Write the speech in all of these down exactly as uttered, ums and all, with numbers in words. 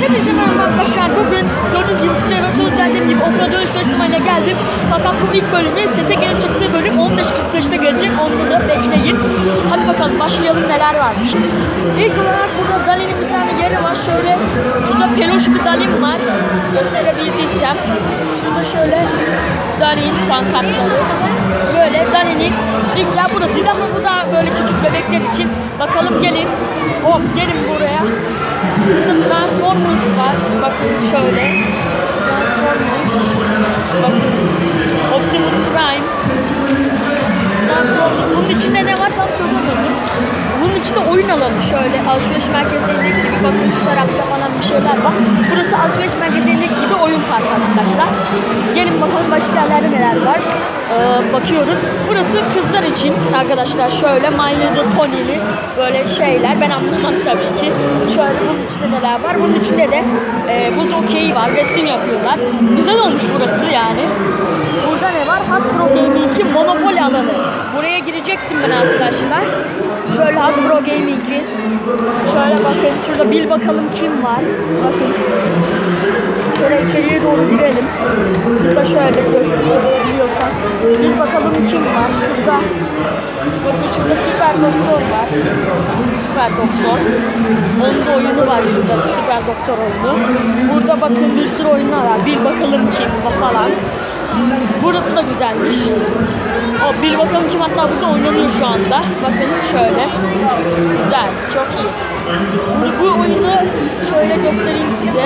Hepinize merhaba arkadaşlar. Bugün gördüğünüz gibi size ve söz verdiğim gibi Opera Dönüş Festivali'ne geldim. Fakat bu ilk bölümü sese gelip çıktığı bölüm on beş kırk beşte gelecek. Onu da bekleyin. Hadi bakalım başlayalım, neler varmış. İlk olarak burada Dali'nin bir tane yeri var. Şöyle şurada peluş bir Dali'm var. Gösterebildiysem. Şurada şöyle Dali'nin pankartları. Böyle Dali'nin ilk ya burası ama bu da böyle küçük bebekler için. Bakalım gelin. Hop gelin buraya. Burada Transformers var. Bakın şöyle. Transformers. Bakın. Optimus Prime. Transformers. Bunun içinde ne var tam çözemedim. Bunun içinde oyun alanı şöyle. Alışveriş merkezindeki gibi bakın şu tarafta falan bir şeyler var. Burası alışveriş merkezindeki gibi oyun parkı arkadaşlar. Gelin bakalım başka yerlerde neler var. Ee, bakıyoruz. Burası kızlar için arkadaşlar. Şöyle My Little Pony'li böyle şeyler. Ben anlamam tabii ki. Şöyle bunun içinde neler var. Bunun içinde de e, buz okeyi var. Resim yapıyorlar. Güzel olmuş burası yani. Burada ne var? Hasbro Gaming'in Monopoly alanı. Buraya girecektim ben arkadaşlar. Şöyle Hasbro Gaming'in. Şöyle bakın. Şurada bil bakalım kim var. Bakın. Şöyle içeriye doğru girelim. Şurada şöyle gösteriyorsan. Bil bakalım kim var. Şurada. Bakın şurada Süper Doktor var. Süper Doktor. Onun da oyunu var şurada. Süper Doktor oyunu. Burada bakın bir sürü oyunlar var. Bil bakalım kim falan. Burası da güzelmiş. O bil bakalım kim hatta burada oynanıyor şu anda. Bakın şöyle. Güzel. Çok iyi. Bu oyunu şöyle göstereyim size.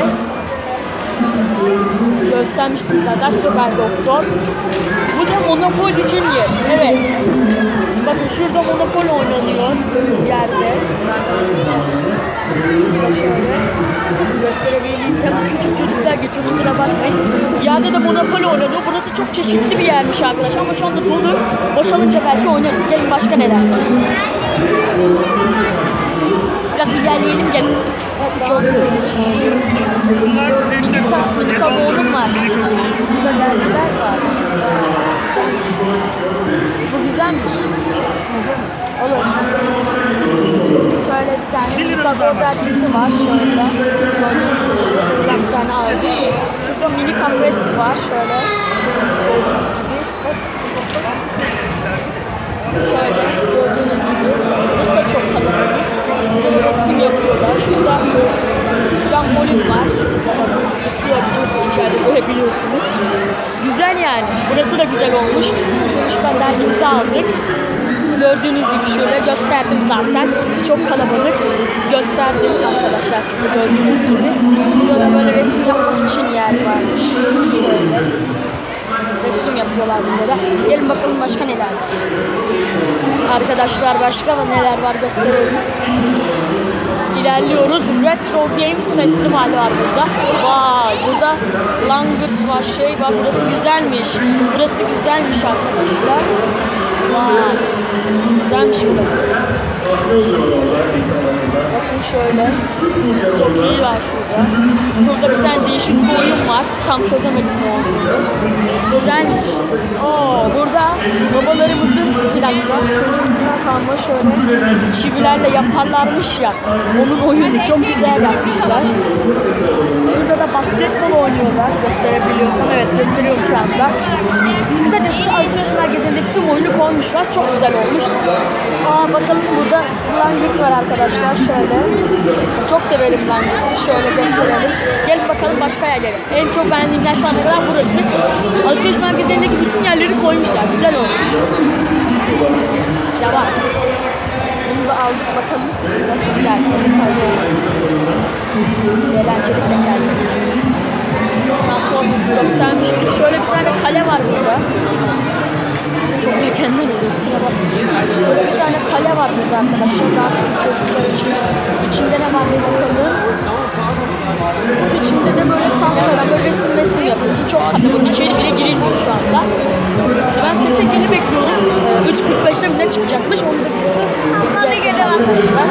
Göstermiştim zaten Süper Doktor. Bu da Monopoly Junior. Evet. Bakın şurada Monopoly oynanıyor yerde. Şurada şöyle gösterebildiysem küçük çocuklar geçiyor, kusura bakmayın. Yerde de Monopoly oynanıyor. Burası çok çeşitli bir yermiş arkadaşlar ama şu anda dolu. Boşalınca belki oynarız. Gelin başka neler var. Biraz ilerleyelim gelin. Evet, çok minik kabuğum var. Burada dergiler var. Bu güzelmiş. Olur. Şöyle bir tane minik kabuğu dergisi var. Şöyle. Bir tane aldım. Şurada mini kafes var. Şöyle. Şöyle gördüğünüz gibi. Burası da çok kalabalık. Burada resim yapıyorlar. Şurada trambolin var. Zıplıyor bütün eşyaları görebiliyorsunuz. Güzel yani. Burası da güzel olmuş. Konuşma dergimizi aldık. Gördüğünüz gibi şöyle gösterdim zaten. Çok kalabalık. Gösterdim arkadaşlar size gördüğünüz gibi. Burada böyle resim yapmak için yer varmış. Şöyle. Resim yapıyorlar bunlara. Gelin bakalım başka neler var. Arkadaşlar başka neler var gösterelim. İlerliyoruz. Retro Games Festivali var burada. Vay, burada langırt var, şey var. Burası güzelmiş. Burası güzelmiş arkadaşlar. Vay. Güzelmiş burası. Bakın şöyle. Jockey var şurada. Burada bir tane değişik bir oyun var. Tam çözemedim ne olduğunu. Güzelmiş. Oo, burada babalarımızın bir dakika. Çocukluğuna kalma şöyle çivilerle yaparlarmış ya. Onun oyunu çok güzel yapmışlar. Şurada da basketbol oynuyorlar. Gösterebiliyorsam. Evet, gösteriyorum şu anda. Kısacası alışveriş merkezindeki tüm oyunu koymuşlar. Çok güzel olmuş. Aa, bakalım burada langırt var arkadaşlar. Şöyle. Çok severim langırtı. Şöyle gösterelim. Gelin bakalım başka yerlere. En çok beğendiğimler şu ana kadar burası. Alışveriş merkezindeki bütün yerleri koymuşlar. Güzel olmuş. Devam. Bunu da aldık bakalım. Nasıl bir yer? Eğlenceli tekerler. Transformers'ı göstermiştik. Şöyle bir tane kale var burada. Çok mükemmel oluyor. Kusura bakmayın. Böyle bir tane kale var burada arkadaşlar. Daha küçük çocuklar için. İçinde ne var bir bakalım. Bunun içinde de böyle tahtlara böyle resim resim yapıyorsun. Çok kalabalık. İçeri bile girilmiyor şu anda. Ben sese geri bekliyorum. üç kırk beşte bize çıkacakmış. Onu da arkadaşlar.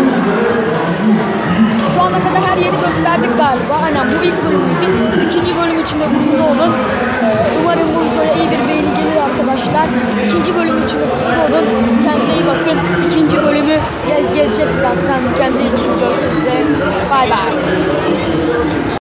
Şu ana kadar her yeri gösterdik galiba. Aynen bu ilk bölümümüzün. İkinci bölüm içinde mutlu olun. Umarım bu videoya iyi bir beğeni gelir arkadaşlar. İkinci bölüm için de mutlu olun. Kendinize iyi bakın. İkinci bölümü gel gelecek birazdan. Kendinize iyi bakın. Görüşmek üzere. Bay bay.